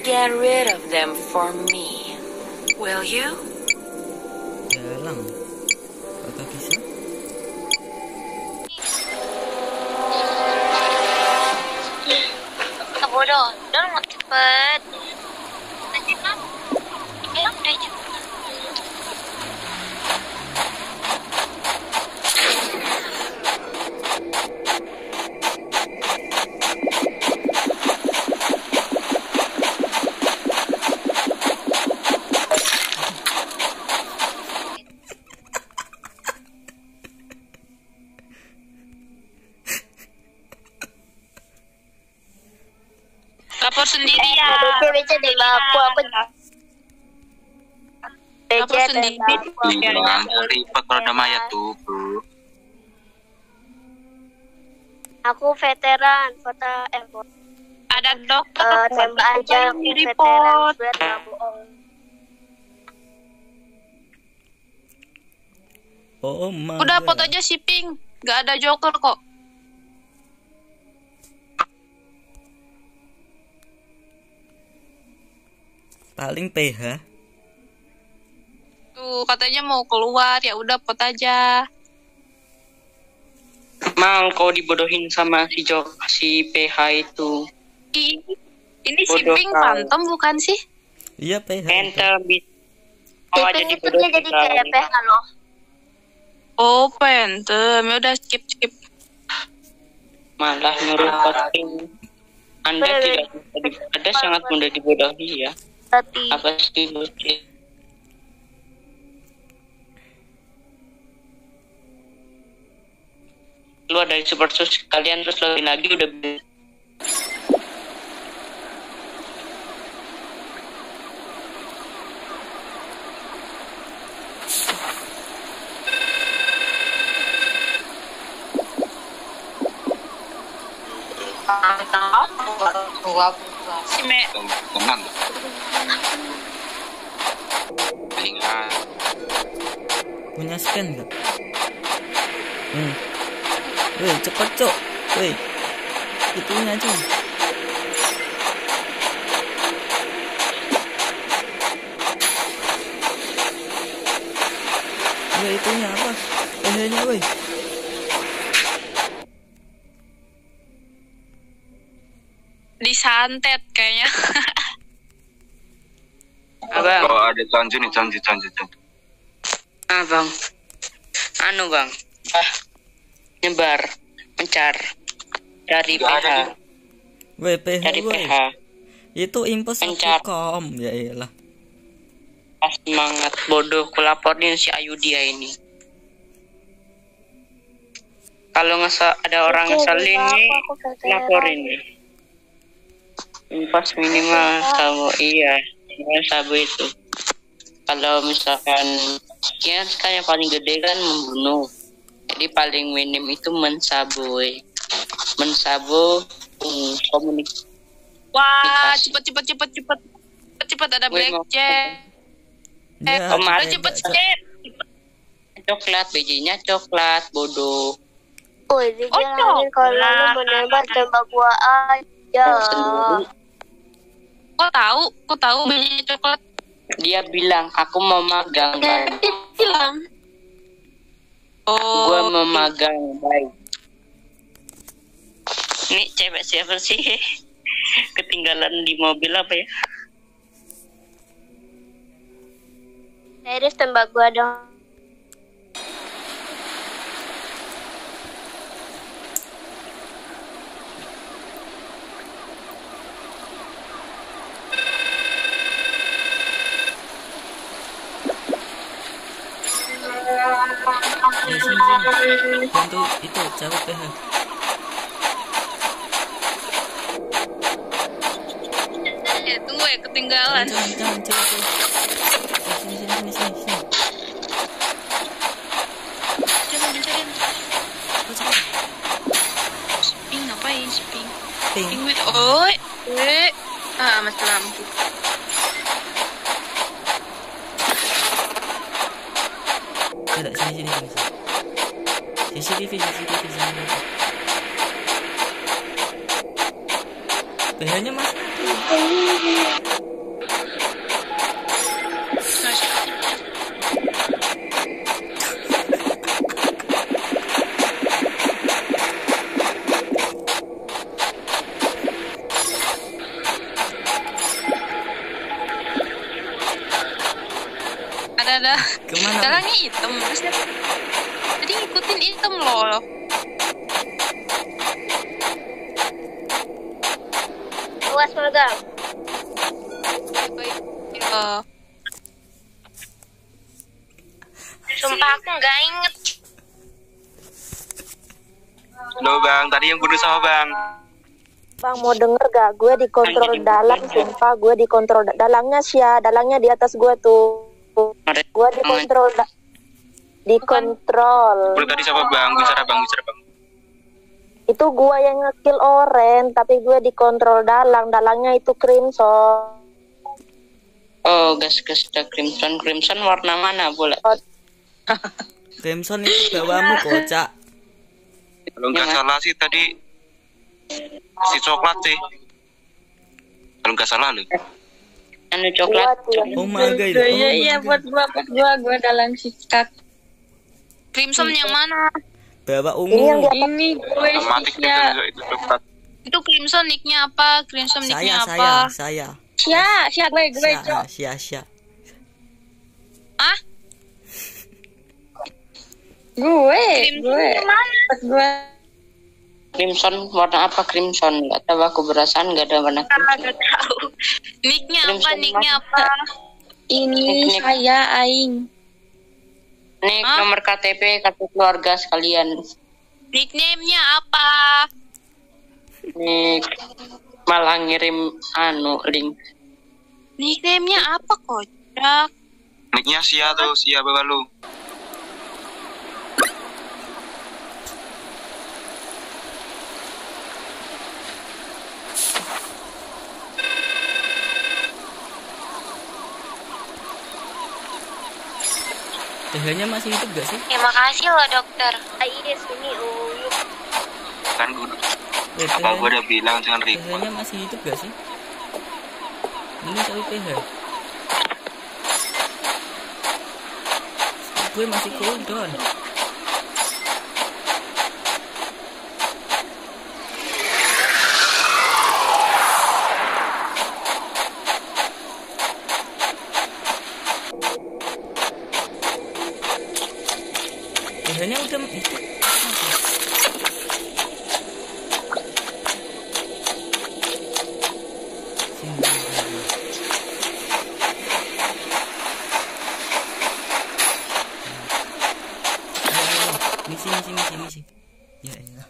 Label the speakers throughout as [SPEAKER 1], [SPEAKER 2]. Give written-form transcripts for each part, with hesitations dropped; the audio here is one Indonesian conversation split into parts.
[SPEAKER 1] get rid of them for me. Will you?
[SPEAKER 2] Jalan. Apakah bisa?
[SPEAKER 3] Bodoh, dong cepet. Ya udah cepet. Lapor sendiri ya. BC dengan aku
[SPEAKER 4] Lapor sendiri.
[SPEAKER 5] Ribet kalau ada mayat tuh, bro.
[SPEAKER 3] Aku veteran,
[SPEAKER 4] Ada dokter
[SPEAKER 3] tembak aja aku veteran, surat nggak bohong.
[SPEAKER 2] Oh my
[SPEAKER 4] Udah
[SPEAKER 2] God.
[SPEAKER 4] pot aja shipping. Gak ada joker kok.
[SPEAKER 2] Paling PH.
[SPEAKER 4] Tuh katanya mau keluar, ya udah pot aja.
[SPEAKER 6] Mal kau dibodohin sama si PH itu.
[SPEAKER 4] Ini
[SPEAKER 6] Bodoh
[SPEAKER 4] shipping
[SPEAKER 6] kau.
[SPEAKER 4] phantom bukan sih?
[SPEAKER 2] Iya PH.
[SPEAKER 6] Enter mau aja
[SPEAKER 3] Shipping itu dia
[SPEAKER 6] dibodohin
[SPEAKER 3] jadi kayak PH loh.
[SPEAKER 4] Oh phantom, ya udah skip.
[SPEAKER 6] malah merupakan Anda tidak ada sangat mudah dibodohi ya.
[SPEAKER 3] Tapi
[SPEAKER 6] Apa sih bocil? Keluar dari super sus kalian terus login lagi udah
[SPEAKER 4] Si Me.
[SPEAKER 5] Tenang. Ingat.
[SPEAKER 2] Punya scan nggak? Woi cepet cok. Woi itunya aja. Woi itunya apa? PH-nya woi.
[SPEAKER 4] Disantet kayaknya.
[SPEAKER 6] Abang.
[SPEAKER 5] Oh ada janji nih, janji.
[SPEAKER 6] Bang. Anu bang. Nyebar. Mencar. Dari
[SPEAKER 5] Nggak ada,
[SPEAKER 6] PH.
[SPEAKER 2] Woi PH
[SPEAKER 6] Dari
[SPEAKER 2] woi.
[SPEAKER 6] PH.
[SPEAKER 2] Itu info
[SPEAKER 6] Pencar.
[SPEAKER 2] kom ya iyalah.
[SPEAKER 6] Semangat bodoh. Kulaporin si Ayudia ini. Kalau ada orang ngeselin nih, laporin nih. Pas minimal sama iya, sabu itu. Kalau misalkan ya kan yang paling gede kan membunuh. Jadi paling minim itu mensaboy. Mensabu komunikasi.
[SPEAKER 4] Wah, cepet ada
[SPEAKER 6] Woi,
[SPEAKER 4] blackjack.
[SPEAKER 2] Ya,
[SPEAKER 6] kemarin
[SPEAKER 4] Cepet
[SPEAKER 2] Cok.
[SPEAKER 4] skip.
[SPEAKER 6] coklat, bijinya coklat, bodoh.
[SPEAKER 3] oh ini
[SPEAKER 4] Oh,
[SPEAKER 3] jangan kalau lu menembak tembak gua aja.
[SPEAKER 6] Sendiri.
[SPEAKER 4] Kok tahu biji coklat?
[SPEAKER 6] Dia bilang aku mau magang, kan.
[SPEAKER 4] Bilang. Oh.
[SPEAKER 6] Gua mau magang, baik. Ini cewek siapa sih? Ketinggalan di mobil apa ya?
[SPEAKER 3] Iris tembak gua dong.
[SPEAKER 2] Ya sini. Bantu itu cewek PH.
[SPEAKER 4] Tunggu ya ketinggalan.
[SPEAKER 2] Jangan cewek. Sini.
[SPEAKER 4] Coba dicariin.
[SPEAKER 2] Cepat.
[SPEAKER 4] Shipping ngapain shipping?
[SPEAKER 2] Ping.
[SPEAKER 4] Shipping mati lampu.
[SPEAKER 2] Tidak, sini. CCTV sini. PH-nya mas.
[SPEAKER 4] Ada.
[SPEAKER 2] Kemana?
[SPEAKER 4] Dalangnya hitam. Terus jadi ngikutin hitam loh.
[SPEAKER 3] Awas magang. Sumpah aku nggak inget.
[SPEAKER 5] Lo bang, tadi yang bunuh sama bang.
[SPEAKER 7] Bang mau denger gak? Gue dikontrol dalang, sumpah gue dikontrol dalangnya Sia, dalangnya di atas gue tuh. Gue dikontrol, dikontrol.
[SPEAKER 5] Bunuh tadi sama bang, bicara bang.
[SPEAKER 7] Itu gue yang ngekill Oren, tapi gue dikontrol dalangnya itu Crimson.
[SPEAKER 6] Oh, gas ada Crimson warna mana boleh?
[SPEAKER 2] Crimson itu bawamu kocak.
[SPEAKER 5] Kalau nggak salah sih tadi si coklat sih. Kalau nggak salah loh.
[SPEAKER 6] Anu coklat.
[SPEAKER 2] Oh my god.
[SPEAKER 8] Iya buat gua dalam sikat.
[SPEAKER 4] Crimson yang mana?
[SPEAKER 2] Bawa
[SPEAKER 7] Ini yang
[SPEAKER 2] ungu.
[SPEAKER 8] Ini gue
[SPEAKER 5] Otomatis
[SPEAKER 8] ya.
[SPEAKER 5] itu coklat.
[SPEAKER 4] Itu Crimson nicknya apa? Crimson nicknya apa?
[SPEAKER 2] Saya.
[SPEAKER 8] Sia gue cok.
[SPEAKER 2] Sia.
[SPEAKER 4] Ah?
[SPEAKER 8] Gue.
[SPEAKER 6] Crimson warna apa Crimson? Gak tahu aku berasaan gak ada warna Crimson.
[SPEAKER 4] Gak tahu. Nicknya apa?
[SPEAKER 6] Crimson
[SPEAKER 4] Nicknya
[SPEAKER 6] mana?
[SPEAKER 4] apa?
[SPEAKER 8] Ini saya aing.
[SPEAKER 6] Nih nomor KTP kartu keluarga sekalian.
[SPEAKER 4] Nickname-nya apa?
[SPEAKER 6] Nih malah ngirim link.
[SPEAKER 4] Nickname-nya apa kocak?
[SPEAKER 5] Nicknya Sia tuh, Sia bawa lu.
[SPEAKER 2] Tehnya masih hidup gak sih?
[SPEAKER 3] Terima kasih loh dokter. Iya sini
[SPEAKER 5] Kan apa gue udah bilang jangan ribut.
[SPEAKER 2] Tehnya masih hidup gak sih? Ini satu TH. Gue masih cooldown. Tehnya udah itu. Misi. Ya elah.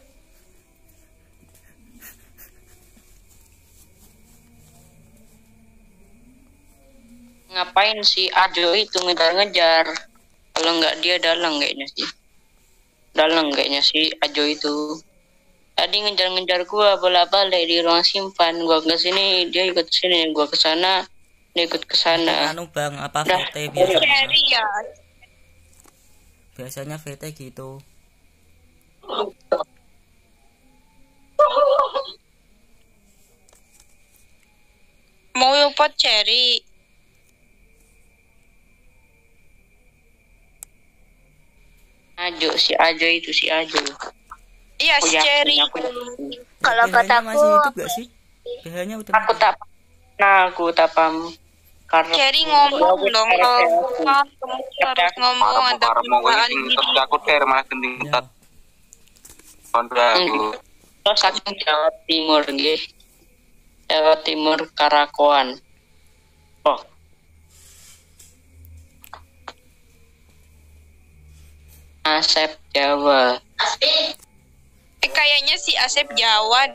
[SPEAKER 6] Ngapain si Ajo itu ngejar-ngejar? Kalau nggak dia dalang kayaknya sih. Dalang kayaknya si Ajo itu. Tadi ngejar-ngejar gua bolak-balik di ruang simpan. Gua ke sini, dia ikut sini, gua ke sana, dia ikut ke sana.
[SPEAKER 2] Anu bang, apa
[SPEAKER 6] Dah,
[SPEAKER 2] VT biasanya?
[SPEAKER 4] Cherry ya.
[SPEAKER 2] Biasanya VT gitu.
[SPEAKER 4] Mau pot cherry.
[SPEAKER 6] Si Ajo itu si Ajo.
[SPEAKER 4] Iya,
[SPEAKER 6] Aku
[SPEAKER 4] si
[SPEAKER 6] yakin,
[SPEAKER 4] cherry.
[SPEAKER 6] aku yakin.
[SPEAKER 3] Kalau
[SPEAKER 2] TH-nya
[SPEAKER 3] kataku
[SPEAKER 2] masih hidup gak sih? TH-nya udah
[SPEAKER 6] Aku tak paham karena
[SPEAKER 4] Cherry ngomong dong kalau kamu harus ngomong ada
[SPEAKER 5] Parah mau
[SPEAKER 4] perasaan
[SPEAKER 5] ini
[SPEAKER 4] diri.
[SPEAKER 5] terus aku ter malah genting
[SPEAKER 2] Ya.
[SPEAKER 5] ketat. Kontra aku.
[SPEAKER 6] terus saking Jawa Timur nggih. Jawa Timur Karakoan. Oh, Asep Jawa.
[SPEAKER 4] Kayaknya si Asep Jawa.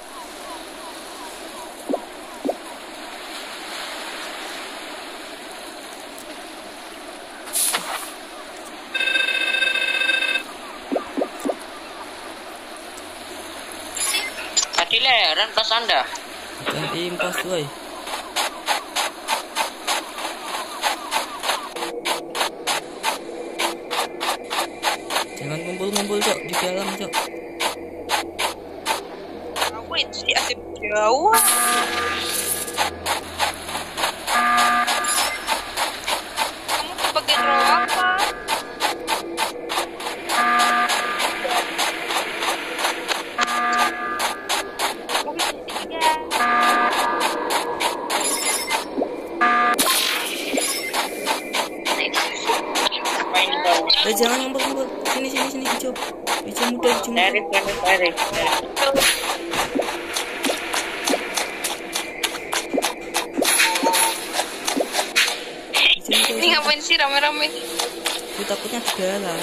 [SPEAKER 6] Tadi leheran pas Anda.
[SPEAKER 2] Jangan impas woi. Jangan ngumpul-ngumpul cok di dalam cok.
[SPEAKER 4] Aku itu si Asep Jawa.
[SPEAKER 2] jangan ngempet. Sini hijau. Hijau muda.
[SPEAKER 6] Tarik.
[SPEAKER 4] Ini ngapain sih rame-rame?
[SPEAKER 2] Gue takutnya di dalam.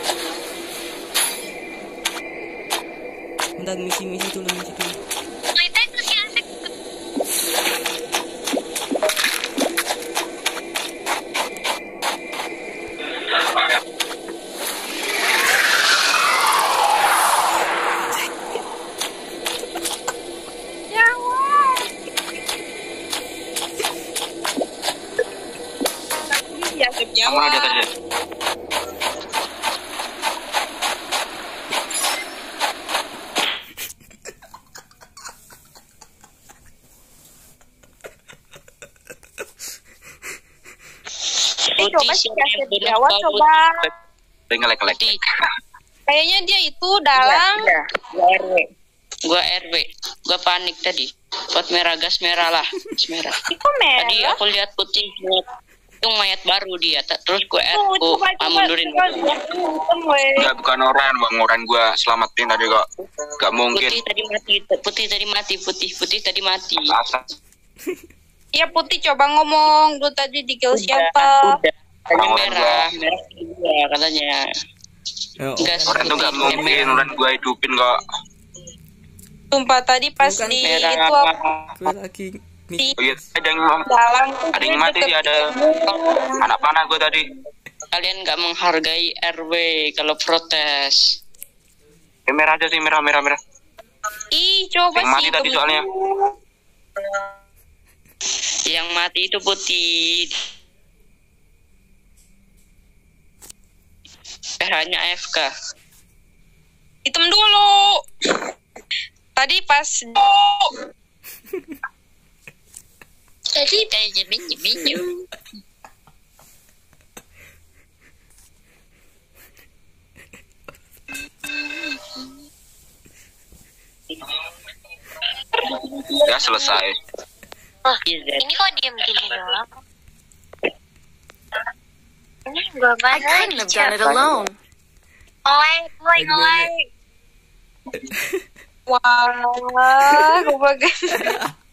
[SPEAKER 2] Bentar, misi dulu.
[SPEAKER 3] Cerita itu sih asik.
[SPEAKER 5] Sama ada tadi.
[SPEAKER 7] Coba sih jawab coba.
[SPEAKER 5] Ngelek-ngelek.
[SPEAKER 4] Kayaknya dia itu dalang.
[SPEAKER 6] Gua RW. Gua panik tadi. Pot merah, gas merah lah. Gas merah.
[SPEAKER 7] Itu merah.
[SPEAKER 6] Tadi aku lihat putih. Itu mayat baru dia. Terus gua mundurin.
[SPEAKER 5] Enggak, bukan orang gua selamatin tadi kok. Gak mungkin.
[SPEAKER 6] Putih tadi mati.
[SPEAKER 5] Asal.
[SPEAKER 4] Iya Putih coba ngomong lu tadi di kill siapa?
[SPEAKER 6] Tadi merah juga katanya. Gas
[SPEAKER 5] Orang itu gak mungkin, orang gua hidupin kok.
[SPEAKER 4] Sumpah tadi pas
[SPEAKER 2] Bukan
[SPEAKER 4] di
[SPEAKER 6] merah.
[SPEAKER 4] itu apa?
[SPEAKER 2] Gue lagi misi.
[SPEAKER 5] Oh iya, ada yang
[SPEAKER 4] Dalang
[SPEAKER 5] ada yang mati sih, ada anak panah gua tadi.
[SPEAKER 6] Kalian nggak menghargai RW kalau protes.
[SPEAKER 5] Merah aja sih, merah.
[SPEAKER 4] Ih coba
[SPEAKER 5] Yang
[SPEAKER 4] sih
[SPEAKER 5] mati tadi
[SPEAKER 4] itu.
[SPEAKER 5] soalnya.
[SPEAKER 6] Yang mati itu putih. Hanya AFK.
[SPEAKER 4] Hitam dulu. Tadi pas
[SPEAKER 3] Tadi kayak minjem.
[SPEAKER 5] Ya selesai.
[SPEAKER 3] Oh, ini kok diam gini doang? Ini gua baca.
[SPEAKER 1] I couldn't have done it alone.
[SPEAKER 3] Like.
[SPEAKER 4] wah, gue bagian.